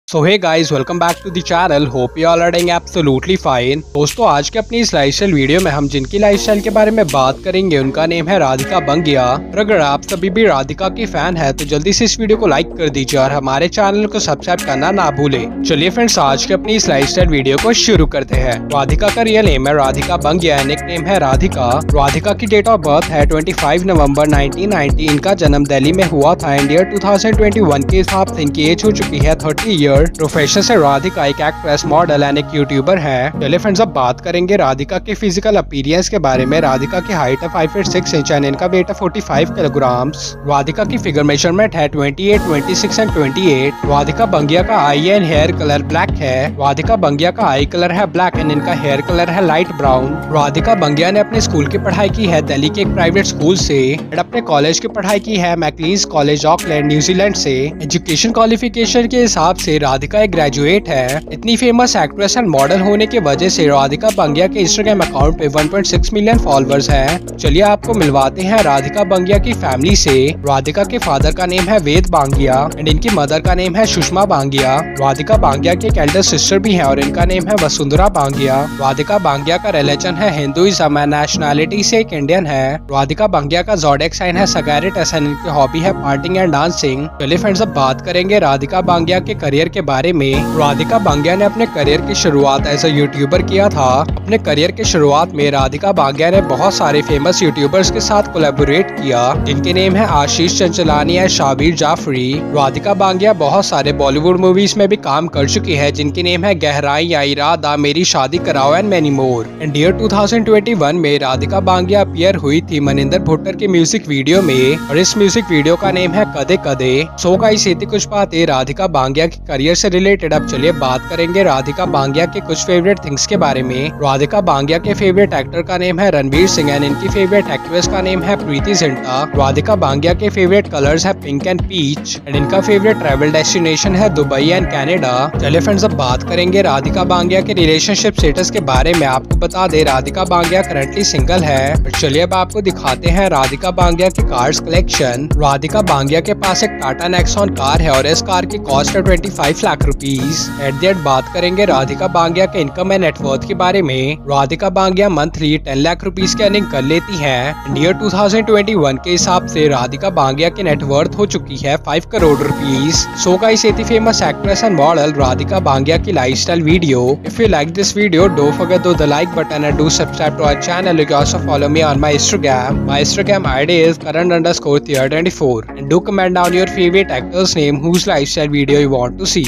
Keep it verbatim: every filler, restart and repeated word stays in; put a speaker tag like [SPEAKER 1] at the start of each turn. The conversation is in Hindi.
[SPEAKER 1] So hey guys, welcome back to the channel. Hope you all are doing absolutely fine. दोस्तों, आज के अपनी इस लाइफस्टाइल वीडियो में हम जिनकी लाइफस्टाइल के बारे में बात करेंगे उनका नेम है राधिका बंगिया। और अगर आप सभी भी राधिका की फैन है तो जल्दी से इस वीडियो को लाइक कर दीजिए और हमारे चैनल को सब्सक्राइब करना ना भूले। चलिए फ्रेंड्स, आज के अपनी इस लाइफस्टाइल वीडियो को शुरू करते हैं। राधिका का रियल नेम है राधिका बंगिया, निक नेम है राधिका। राधिका की डेट ऑफ बर्थ है पच्चीस नवंबर नाइनटीन नाइंटी। इनका जन्म दिल्ली में हुआ था। India two thousand twenty one के हिसाब से इनकी एज हो चुकी है तीस ईयर। प्रोफेशन से राधिका एक एक्ट्रेस, मॉडल एंड एक यूट्यूबर है। चलिए फ्रेंड्स, अब बात करेंगे राधिका के फिजिकल अपीयरेंस के बारे में। राधिका की हाइट है five feet six inch and इनका वेट है पैंतालीस किलोग्राम्स। राधिका की फिगर मेजरमेंट है अट्ठाईस, छब्बीस एंड अट्ठाईस। राधिका बंगिया का eye and hair colour black है। राधिका बंगिया का आई कलर है ब्लैक एंड इनका हेयर कलर है लाइट ब्राउन। राधिका बंगिया ने अपने स्कूल की पढ़ाई की है दिल्ली के एक प्राइवेट स्कूल से और अपने कॉलेज की पढ़ाई की है मैकलीज कॉलेज ऑकलैंड न्यूजीलैंड से। एजुकेशन क्वालिफिकेशन के हिसाब से राधिका एक ग्रेजुएट है। इतनी फेमस एक्ट्रेस एंड मॉडल होने की वजह से राधिका बंगिया के इंस्टाग्राम अकाउंट पे one point six million followers हैं। चलिए आपको मिलवाते हैं राधिका बंगिया की फैमिली से। राधिका के फादर का नेम है वेद बांगिया एंड इनकी मदर का नेम है सुषमा बांगिया। राधिका बांगिया की एक एल्डर सिस्टर भी है और इनका नेम है वसुंधरा बांगिया। राधिका बांगिया का रिलीजन है हिंदुइज्म एंड नेशनैलिटी से एक इंडियन है। राधिका बांगिया का ज़ोडिएक साइन है सगैरिटस एंड इनकी हॉबी है पार्टिंग एंड डांसिंग। चलिए फ्रेंड्स, अब बात करेंगे राधिका बांगिया के करियर के बारे में। राधिका बांगिया ने अपने करियर की शुरुआत एज अ यूट्यूबर किया था। अपने करियर की शुरुआत में राधिका बांगिया ने बहुत सारे फेमस यूट्यूबर्स के साथ कोलैबोरेट किया, जिनके नेम है आशीष चंचलानी एंड शाबिर जाफरी। राधिका बांगिया बहुत सारे बॉलीवुड मूवीज में भी काम कर चुकी है, जिनके नेम है गहराई या इरादा, मेरी शादी कराओ and many more. And year two thousand twenty one में राधिका बांगिया अपीयर हुई थी मनिंदर भुट्टर के म्यूजिक वीडियो में और इस म्यूजिक वीडियो का नेम है कदे कदे। सो गाइस, ये थी कुछ बातें राधिका बांगिया के करियर से रिलेटेड। अब चलिए बात करेंगे राधिका बांगिया के कुछ फेवरेट थिंग्स के बारे में। राधिका बांगिया के फेवरेट एक्टर का नेम है रणवीर सिंह एंड इनकी फेवरेट एक्ट्रेस का नेम है प्रीति जिंटा। राधिका बांगिया के फेवरेट कलर्स है पिंक एंड पीच एंड इनका फेवरेट ट्रैवल डेस्टिनेशन है दुबई एंड कनाडा। चलिए फ्रेंड्स, अब बात करेंगे राधिका बांगिया के रिलेशनशिप स्टेटस के बारे में। आपको बता दे राधिका बांगिया करंटली सिंगल है। चलिए अब आपको दिखाते हैं राधिका बांगिया की कार्स कलेक्शन। राधिका बांगिया के पास एक टाटा नेक्सॉन कार है और इस कार की कॉस्ट है पच्चीस lakh rupees. At the end बात करेंगे राधिका बांगिया के इनकम एंड नेटवर्थ के बारे में। Radhika Bangia monthly ten lakh rupees की अर्निंग कर लेती है। Year two thousand twenty one के हिसाब से राधिका बांगिया की नेटवर्थ हो चुकी है five crore rupees. So guys, ये थी famous actress and model Radhika Bangia की lifestyle video. If you like this video, don't forget to the like button and do subscribe to our channel. You can also follow me on my Instagram. My Instagram I D is current underscore tier twenty-four. And do comment down your favorite actor's name whose lifestyle video you want to see.